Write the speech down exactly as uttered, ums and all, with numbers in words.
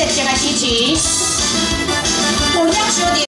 热情的支持，有要求的。